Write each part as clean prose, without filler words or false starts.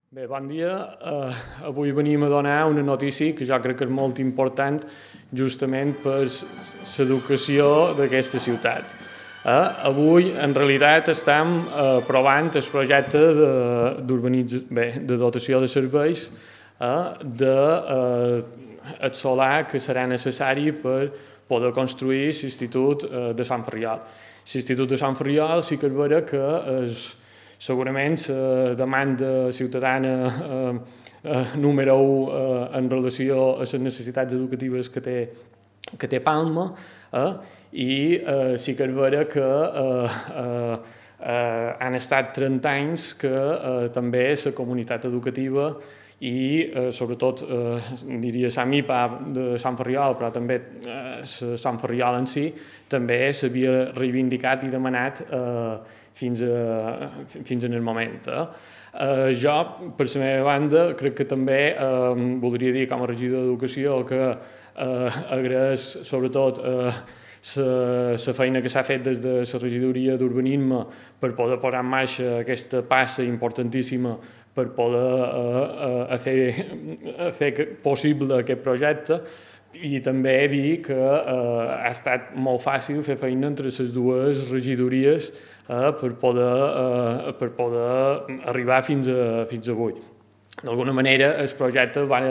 Bé, bon dia. Avui venim a donar una notícia que jo crec que és molt important justament per l'educació d'aquesta ciutat. Avui, en realitat, estem aprovant el projecte de dotació de serveis del solar que serà necessari per poder construir l'Institut de Sant Ferriol. L'Institut de Sant Ferriol sí que és vera que segurament la demanda ciutadana número 1 en relació a les necessitats educatives que té Palma, i sí que és vera que han estat 30 anys que també la comunitat educativa i sobretot diria Sant Mipa de Sant Ferriol, però també Sant Ferriol en si, també s'havia reivindicat i demanat fins en el moment. Jo, per la meva banda, crec que també voldria dir com a regidor d'Educació que agraeix sobretot la feina que s'ha fet des de la regidoria d'Urbanisme per poder posar en marxa aquesta passa importantíssima per poder fer possible aquest projecte, i també dir que ha estat molt fàcil fer feina entre les dues regidories per poder arribar fins avui. D'alguna manera, el projecte va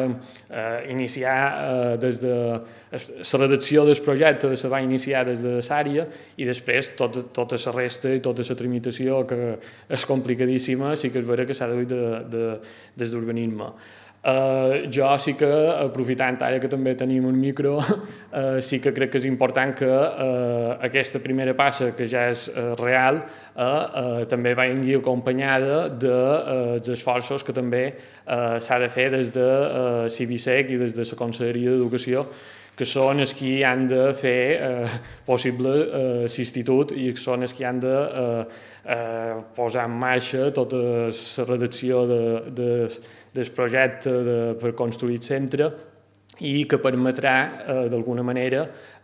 iniciar des de... La redacció del projecte se va iniciar des de l'àrea i després tota la resta i tota la tramitació, que és complicadíssima, sí que és vera que s'ha de dir des d'Urbanisme. Jo sí que, aprofitant ara que també tenim un micro, sí que crec que és important que aquesta primera passa, que ja és real, també vagi acompanyada dels esforços que també s'ha de fer des de Cibisec i des de la Conselleria d'Educació, que són els que han de fer possible l'institut i són els que han de posar en marxa tota la redacció del projecte per construir el centre i que permetrà, d'alguna manera,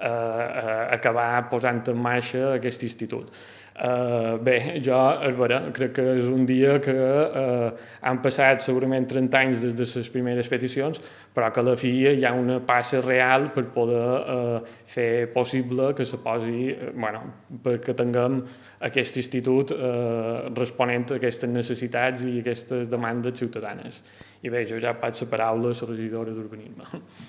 acabar posant en marxa aquest institut. Bé, jo crec que és un dia que han passat segurament 30 anys des de les primeres peticions, però que a la fi hi ha una passa real per poder fer possible que se posi, perquè tinguem aquest institut responent a aquestes necessitats i aquestes demandes ciutadanes. I bé, jo ja passo la paraula a la regidora d'Urbanisme.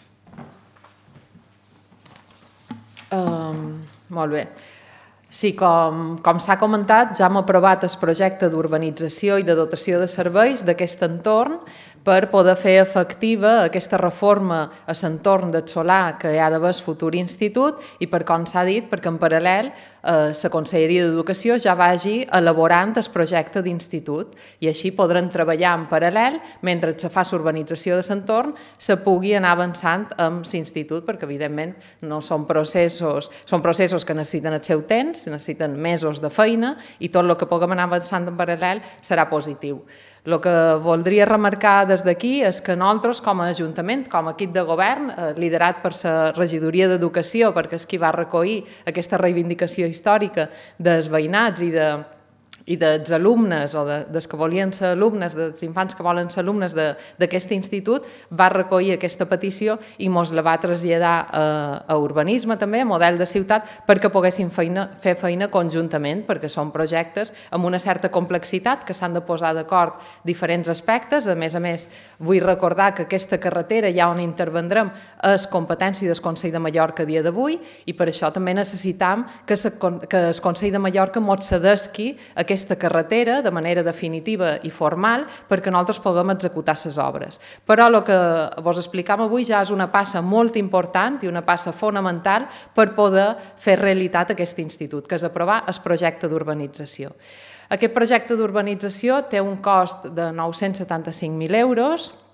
Molt bé. Sí, com s'ha comentat, ja hem aprovat el projecte d'urbanització i de dotació de serveis d'aquest entorn per poder fer efectiva aquesta reforma a l'entorn del solar que hi ha d'haver el futur institut i, per com s'ha dit, perquè en paral·lel la Conselleria d'Educació ja vagi elaborant el projecte d'institut i així podran treballar en paral·lel mentre se fa l'urbanització de l'entorn, se pugui anar avançant amb l'institut, perquè evidentment no són processos que necessiten el seu temps, necessiten mesos de feina i tot el que puguem anar avançant en paral·lel serà positiu. El que voldria remarcar des d'aquí és que nosaltres, com a Ajuntament, com a equip de govern, liderat per la regidoria d'Educació, perquè és qui va recollir aquesta reivindicació històrica dels veïnats i dels alumnes, o dels que volien ser alumnes, dels infants que volen ser alumnes d'aquest institut, va recollir aquesta petició i ens la va traslladar a Urbanisme també, a Model de Ciutat, perquè poguessin fer feina conjuntament, perquè són projectes amb una certa complexitat, que s'han de posar d'acord diferents aspectes. A més, vull recordar que aquesta carretera, ja on intervendrem, és competència del Consell de Mallorca a dia d'avui i per això també necessitam que el Consell de Mallorca ens cedeixi aquesta carretera de manera definitiva i formal perquè nosaltres puguem executar les obres. Però el que vos explicam avui ja és una passa molt important i una passa fonamental per poder fer realitat aquest institut, que és aprovar el projecte d'urbanització. Aquest projecte d'urbanització té un cost de 975.000 euros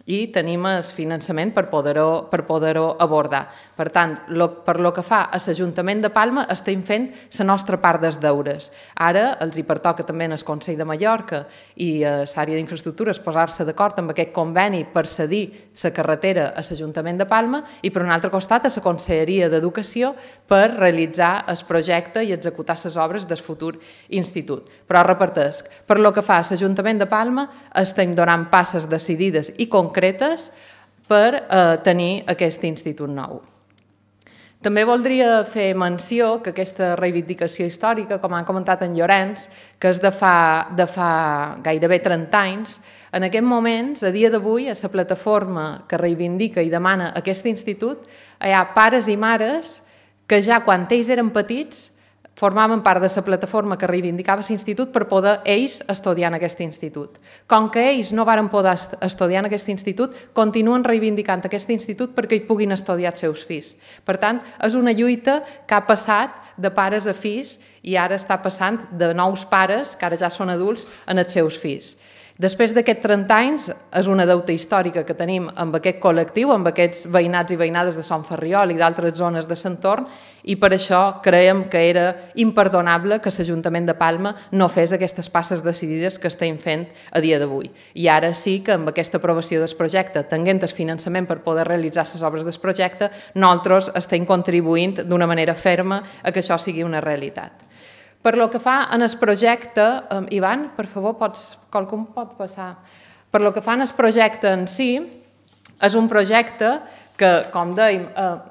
i tenim el finançament per poder-ho abordar. Per tant, per lo que fa a l'Ajuntament de Palma, estem fent la nostra part dels deures. Ara els hi pertoca també en el Consell de Mallorca i a l'àrea d'infraestructures posar-se d'acord amb aquest conveni per cedir la carretera a l'Ajuntament de Palma i, per un altre costat, a la Conselleria d'Educació per realitzar el projecte i executar les obres del futur institut. Però repetesc, per lo que fa a l'Ajuntament de Palma, estem donant passes decidides i concretes per tenir aquest institut nou. També voldria fer menció que aquesta reivindicació històrica, com han comentat en Llorenç, que és de fa gairebé 30 anys, en aquests moments, a dia d'avui, a la plataforma que reivindica i demana aquest institut, hi ha pares i mares que ja quan ells eren petits formaven part de la plataforma que reivindicava l'institut per poder ells estudiar en aquest institut. Com que ells no varen poder estudiar en aquest institut, continuen reivindicant aquest institut perquè hi puguin estudiar els seus fills. Per tant, és una lluita que ha passat de pares a fills i ara està passant de nous pares, que ara ja són adults, en els seus fills. Després d'aquests 30 anys, és una deuta històrica que tenim amb aquest col·lectiu, amb aquests veïnats i veïnades de Son Ferriol i d'altres zones de l'entorn, i per això creiem que era imperdonable que l'Ajuntament de Palma no fes aquestes passes decidides que estem fent a dia d'avui. I ara sí que amb aquesta aprovació del projecte, tenint el finançament per poder realitzar les obres del projecte, nosaltres estem contribuint d'una manera ferma a que això sigui una realitat. Per lo que fa en el projecte, Ivan, per favor, qualcú pot passar. Per lo que fa en el projecte en si, és un projecte que, com dèiem,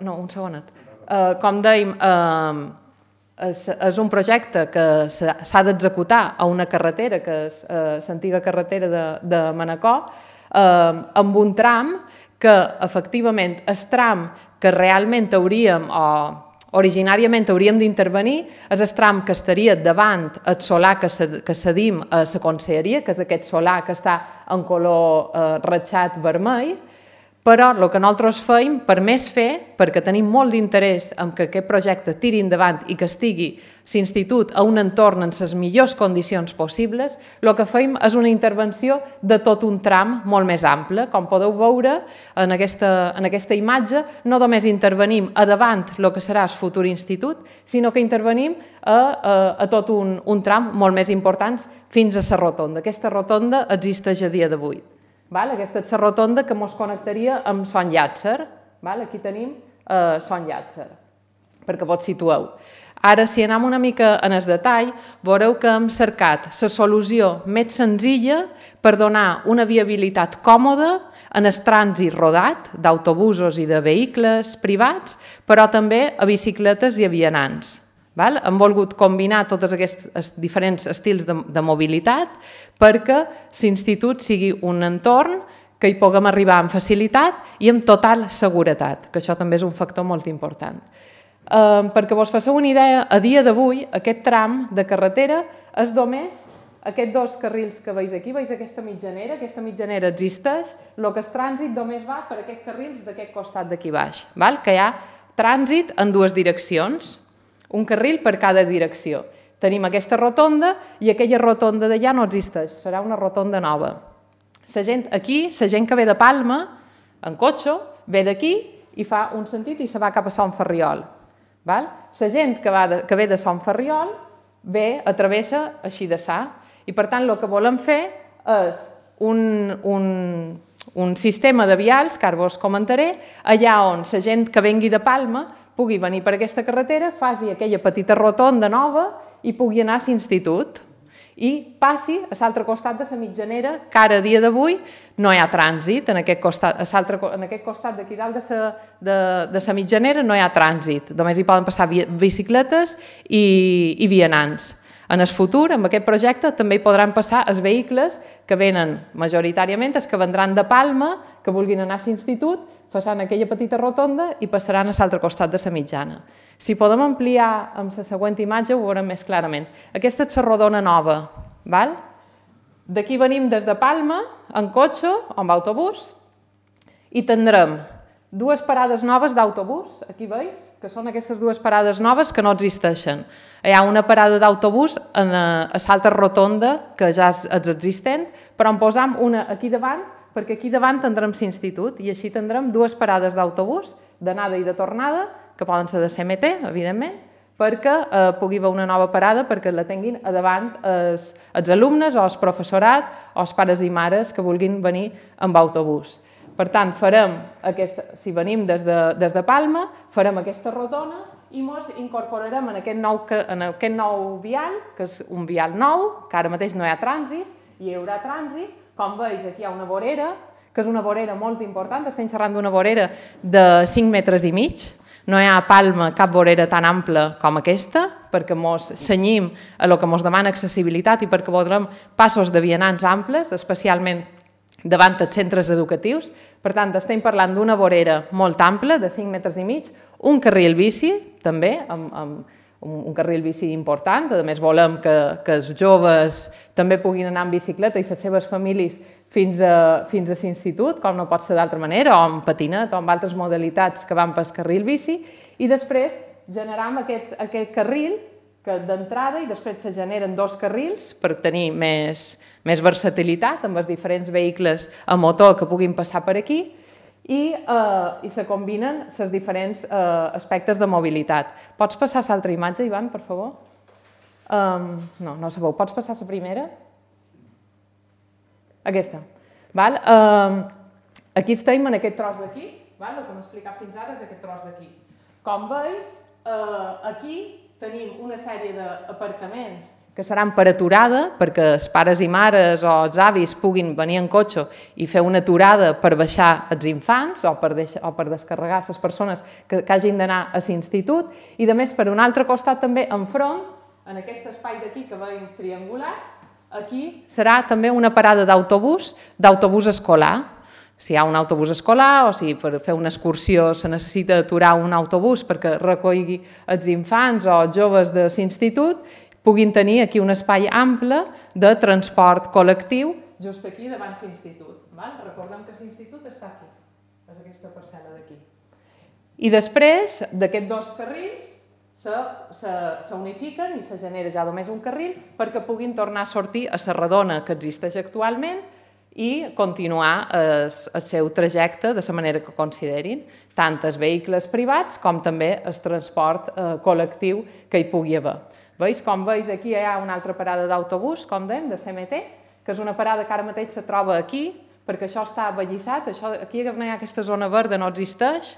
és un projecte que s'ha d'executar a una carretera, que és l'antiga carretera de Manacor, amb un tram que, efectivament, el tram que realment originàriament hauríem d'intervenir és el tram que estaria davant el solar que cedim a la conselleria, que és aquest solar que està en color ratxat vermell, però el que nosaltres feim, per més fer, perquè tenim molt d'interès en que aquest projecte tiri endavant i que estigui l'institut a un entorn en les millors condicions possibles, el que feim és una intervenció de tot un tram molt més ample. Com podeu veure en aquesta imatge, no només intervenim a davant el que serà el futur institut, sinó que intervenim a tot un tram molt més important fins a la rotonda. Aquesta rotonda existeix a dia d'avui. Aquesta és la rotonda que ens connectaria amb Son Llàtzer. Aquí tenim Son Llàtzer, perquè vos situeu. Ara, si anem una mica en el detall, veureu que hem cercat la solució més senzilla per donar una viabilitat còmoda en el trànsit rodat d'autobusos i de vehicles privats, però també a bicicletes i a vianants. Hem volgut combinar tots aquests diferents estils de mobilitat perquè l'institut sigui un entorn que hi puguem arribar amb facilitat i amb total seguretat, que això també és un factor molt important. Perquè vos fasseu una idea, a dia d'avui aquest tram de carretera és només aquests dos carrils que veus aquí, veus aquesta mitjanera existeix, el que és trànsit només va per aquests carrils d'aquest costat d'aquí baix, que hi ha trànsit en dues direccions, un carril per cada direcció. Tenim aquesta rotonda i aquella rotonda d'allà no existeix, serà una rotonda nova. La gent que ve de Palma, en cotxe, ve d'aquí i fa un sentit i se va cap a Son Ferriol. La gent que ve de Son Ferriol travessa així de ça. I per tant el que volem fer és un sistema de vials, que ara vos comentaré, allà on la gent que vengui de Palma pugui venir per aquesta carretera, faci aquella petita rotonda nova i pugui anar a l'institut. I passi a l'altre costat de la mitjanera, que ara a dia d'avui no hi ha trànsit, en aquest costat d'aquí dalt de la mitjanera no hi ha trànsit, només hi poden passar bicicletes i vianants. En el futur, amb aquest projecte, també hi podran passar els vehicles que venen majoritàriament, els que vendran de Palma, que vulguin anar a l'institut, faran aquella petita rotonda i passaran a l'altre costat de la mitjana. Si podem ampliar amb la següent imatge ho veurem més clarament. Aquesta és la rodona nova. D'aquí venim des de Palma, en cotxe o amb autobús, i tindrem dues parades noves d'autobús, aquí veus, que són aquestes dues parades noves que no existeixen. Hi ha una parada d'autobús a l'altra rotonda, que ja és existent, però en posam una aquí davant perquè aquí davant tindrem l'institut i així tindrem dues parades d'autobús, d'anada i de tornada, que poden ser de CMT, evidentment, perquè pugui haver una nova parada perquè la tinguin a davant els alumnes o el professorat o els pares i mares que vulguin venir amb autobús. Per tant, si venim des de Palma, farem aquesta rodona i ens incorporarem en aquest nou vial, que és un vial nou, que ara mateix no hi ha trànsit, hi haurà trànsit. Com veus, aquí hi ha una vorera, que és una vorera molt important, estem xerrant d'una vorera de 5 metres i mig. No hi ha a Palma cap vorera tan ampla com aquesta, perquè ens cenyim a el que ens demana accessibilitat i perquè voldrem passos de vianants amples, especialment davant dels centres educatius. Per tant, estem parlant d'una vorera molt ampla, de 5 metres i mig, un carril bici, també, amb un carril bici important. A més, volem que els joves també puguin anar en bicicleta i les seves famílies fins a l'institut, com no pot ser d'altra manera, o amb patinet, o amb altres modalitats que van pel carril bici, i després generam aquest carril d'entrada i després se generen 2 carrils per tenir més versatilitat amb els diferents vehicles a motor que puguin passar per aquí i se combinen els diferents aspectes de mobilitat. Pots passar l'altra imatge, Ivan, per favor? No sabeu. Pots passar la primera? Aquesta. Aquí estem en aquest tros d'aquí. El que m'he explicat fins ara és aquest tros d'aquí. Com veus, aquí tenim una sèrie d'aparcaments que seran per aturada, perquè els pares i mares o els avis puguin venir en cotxe i fer una aturada per baixar els infants o per descarregar les persones que hagin d'anar a l'institut. I, a més, per un altre costat també, enfront, en aquest espai d'aquí que veiem triangular, aquí serà també una parada d'autobús escolar. Si hi ha un autobús escolar o si per fer una excursió se necessita aturar un autobús perquè recolli els infants o els joves de l'institut, puguin tenir aquí un espai ample de transport col·lectiu just aquí davant l'institut. Recordem que l'institut està aquí, és aquesta parcel·la d'aquí. I després d'aquests 2 carrils s'unifiquen i se genera ja només un carril perquè puguin tornar a sortir a la rodona que existeix actualment i continuar el seu trajecte de la manera que considerin, tant els vehicles privats com també el transport col·lectiu que hi pugui haver. Veus? Com veus, aquí hi ha una altra parada d'autobús, com dèiem, de CMT, que és una parada que ara mateix se troba aquí, perquè això està aballissat, aquí no hi ha aquesta zona verda, no existeix,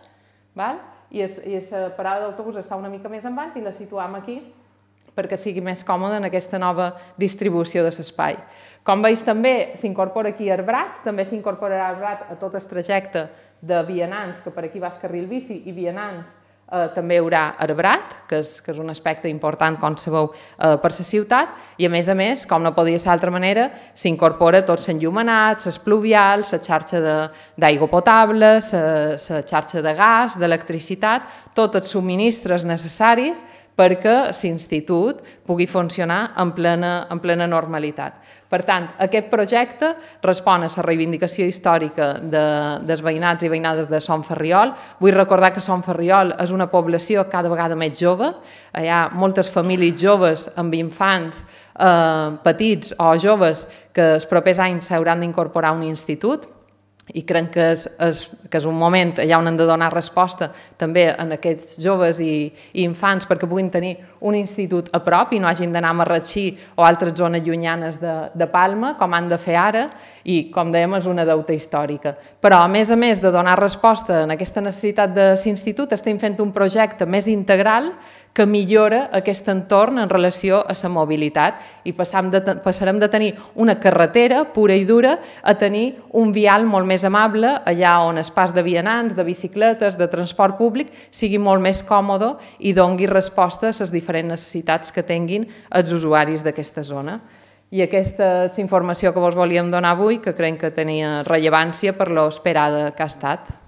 i la parada d'autobús està una mica més endavant i la situem aquí perquè sigui més còmode en aquesta nova distribució de l'espai. Com veus, també s'incorpora aquí arbrat, també s'incorporarà arbrat a tot el trajecte de vianants, que per aquí va el carril bici, i vianants també hi haurà arbrat, que és un aspecte important, com sabeu, per la ciutat, i a més, com no podia ser d'altra manera, s'incorpora tot l'enllumenat, les pluvials, la xarxa d'aigua potable, la xarxa de gas, d'electricitat, tots els subministres necessaris perquè l'institut pugui funcionar en plena normalitat. Per tant, aquest projecte respon a la reivindicació històrica dels veïnats i veïnades de Son Ferriol. Vull recordar que Son Ferriol és una població cada vegada més jove. Hi ha moltes famílies joves amb infants petits o joves que els propers anys s'hauran d'incorporar a un institut. I crec que és un moment allà on hem de donar resposta també a aquests joves i infants perquè puguin tenir un institut a prop i no hagin d'anar a Marratxí o altres zones llunyanes de Palma, com han de fer ara, i, com dèiem, és una deuta històrica. Però, a més de donar resposta a aquesta necessitat de l'institut, estem fent un projecte més integral que millora aquest entorn en relació a la mobilitat i passarem de tenir una carretera pura i dura a tenir un vial molt més amable, allà on el pas de vianants, de bicicletes, de transport públic sigui molt més còmode i doni resposta a les diferents necessitats que tinguin els usuaris d'aquesta zona. I aquesta és la informació que vos volíem donar avui, que crec que tenia rellevància per l'esperada que ha estat.